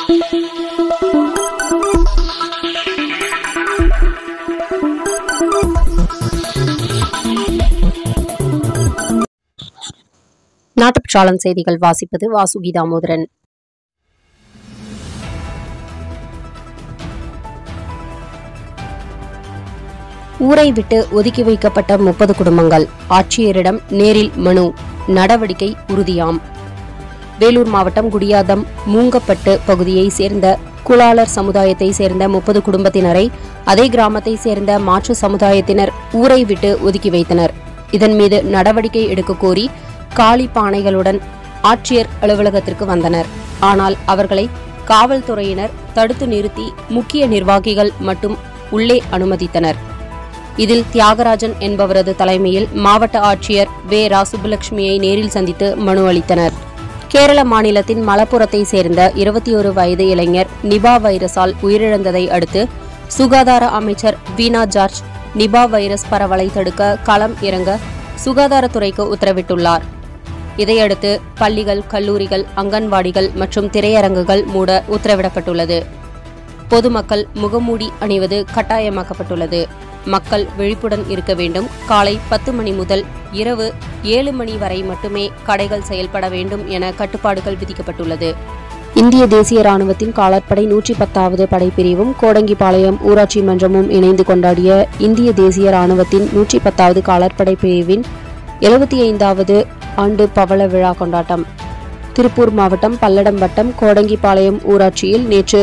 நாட்டுப்பற்றாளன் செய்திகள் வாசிப்பது வாசுகி தாமோதரன். ஊரை விட்டு ஒதுக்கி வைக்கப்பட்ட 30 குடும்பங்கள் ஆட்சியரிடம் நேரில் மனு, நடவடிக்கை உறுதியாம். வேலூர் மாவட்டம் குடியாதம் மூங்கப்பட்டு பகுதியை சேர்ந்த குளாளர் சமுதாயத்தை சேர்ந்த 30 குடும்பத்தினரை அதே கிராமத்தை சேர்ந்த மாற்று சமுதாயத்தினர் ஊரை விட்டு ஒதுக்கி வைத்தனர். இதன் மீது நடவடிக்கை எடுக்க கோரி காலி பானைகளுடன் ஆட்சியர் அலுவலகத்திற்கு வந்தனர். ஆனால் அவர்களை காவல்துறையினர் தடுத்து நிறுத்தி முக்கிய நிர்வாகிகள் மட்டும் உள்ளே அனுமதித்தனர். இதில் தியாகராஜன் என்பவரது தலைமையில் மாவட்ட ஆட்சியர் வே.ரா. சுப்புலட்சுமியை நேரில் சந்தித்து மனு அளித்தனர். கேரள மாநிலத்தின் மலப்புரத்தை சேர்ந்த 21 வயது இளைஞர் நிபா வைரஸால் உயிரிழந்ததை அடுத்து சுகாதார அமைச்சர் வீணா ஜார்ஜ் நிபா வைரஸ் பரவலை தடுக்க களம் இறங்க சுகாதாரத்துறைக்கு உத்தரவிட்டுள்ளார். இதையடுத்து பள்ளிகள், கல்லூரிகள், அங்கன்வாடிகள் மற்றும் திரையரங்குகள் மூட உத்தரவிடப்பட்டுள்ளது. பொதுமக்கள் முகமூடி அணிவது கட்டாயமாக்கப்பட்டுள்ளது. மக்கள் விழிப்புடன் இருக்க வேண்டும். காலை 10 மணி முதல் இரவு 7 மணி வரை மட்டுமே கடைகள் செயல்பட வேண்டும் என கட்டுப்பாடுகள் விதிக்கப்பட்டுள்ளது. இந்திய தேசிய ராணுவத்தின் காலாட்படை 110வது படைப்பிரிவும் கோடங்கிபாளையம் ஊராட்சி மன்றமும் இணைந்து கொண்டாடிய இந்திய தேசிய ராணுவத்தின் 110வது காலாட்படை பிரிவின் 75வது ஆண்டு பவள விழா கொண்டாட்டம் திருப்பூர் மாவட்டம் பல்லடம் வட்டம் கோடங்கிபாளையம் ஊராட்சியில் நேற்று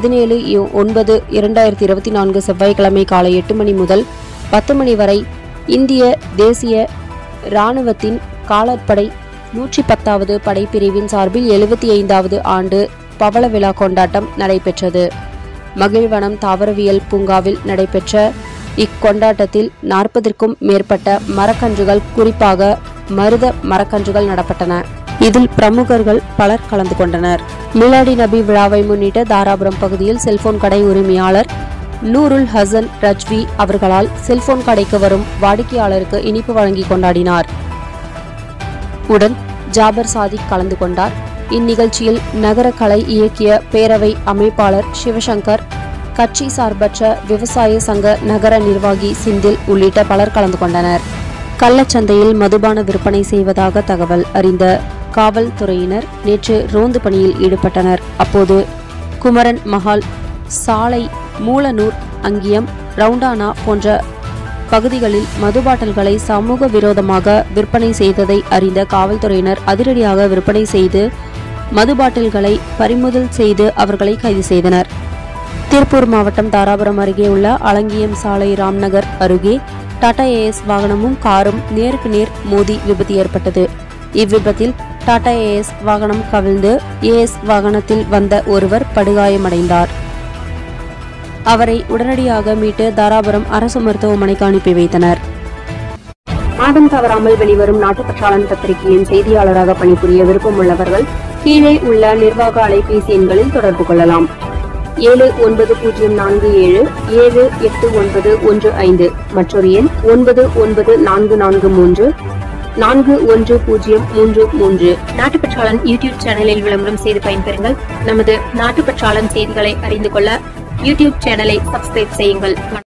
17/9/2024 செவ்வாய்க்கிழமை காலை 8 மணி முதல் 10 மணி வரை இந்திய தேசிய இராணுவத்தின் காலாட்படை 110வது படைப்பிரிவின் சார்பில் 75வது ஆண்டு பவள விழா கொண்டாட்டம் நடைபெற்றது. மகிழ்வனம் தாவரவியல் பூங்காவில் நடைபெற்ற இக்கொண்டாட்டத்தில் 40ற்கும் மேற்பட்ட மரக்கன்றுகள், குறிப்பாக மருத மரக்கன்றுகள் நடப்பட்டன. இதில் பிரமுகர்கள் பலர் கலந்து கொண்டனர். மிலாடி நபி விழாவை முன்னிட்டு தாராபுரம் பகுதியில் செல்போன் கடை உரிமையாளர் நூருல் ஹசன் ரஜ்வி அவர்களால் செல்போன் கடைக்கு வரும் வாடிக்கையாளருக்கு இனிப்பு வழங்கி கொண்டாடினார். உடன் ஜாபர் சாதிக் கலந்து கொண்டார். இந்நிகழ்ச்சியில் நகர கலை இயக்கிய பேரவை அமைப்பாளர் சிவசங்கர், கட்சி சார்பற்ற விவசாய சங்க நகர நிர்வாகி சிந்தில் உள்ளிட்ட பலர் கலந்து கொண்டனர். கள்ளச்சந்தையில் மதுபான விற்பனை செய்வதாக தகவல் அறிந்த காவல்துறையினர் நேற்று ரோந்து பணியில் ஈடுபட்டனர். அப்போது குமரன் மஹால் சாலை, மூலனூர், அங்கியம், ரவுண்டானா போன்ற பகுதிகளில் மது பாட்டில்களை சமூக விரோதமாக விற்பனை செய்ததை அறிந்த காவல்துறையினர் அதிரடியாக விற்பனை செய்து மது பாட்டில்களை பறிமுதல் செய்து அவர்களை கைது செய்தனர். திருப்பூர் மாவட்டம் தாராபுரம் அருகே உள்ள அலங்கியம் சாலை ராம்நகர் அருகே டாடா ஏஎஸ் வாகனமும் காரும் நேருக்கு நேர் மோதி விபத்து ஏற்பட்டது. இவ்விபத்தில் டாடா ஏஎஸ் வாகனம் கவிழ்ந்து ஏஎஸ் வாகனத்தில் வந்த ஒருவர் படுகாயமடைந்தார். அவரை உடனடியாக மீட்டு தாராபுரம் அரசு மருத்துவமனைக்கு அனுப்பி வைத்தனர். மாதம் தவறாமல் வெளிவரும் நாட்டுப்பற்றாளன் பத்திரிகையின் செய்தியாளராக பணிபுரிய விருப்பமுள்ளவர்கள் கீழே உள்ள நிர்வாக அலைபேசி எண்களில் தொடர்பு கொள்ளலாம். 7947789115 மற்றொரு எண் 9944341033. நாட்டுப்பற்றாளன் யூடியூப் சேனலில் விளம்பரம் செய்து பயன்பெறுங்கள். நமது நாட்டுப்பற்றாளன் செய்திகளை அறிந்து கொள்ள யூடியூப் சேனலை சப்ஸ்கிரைப் செய்யுங்கள்.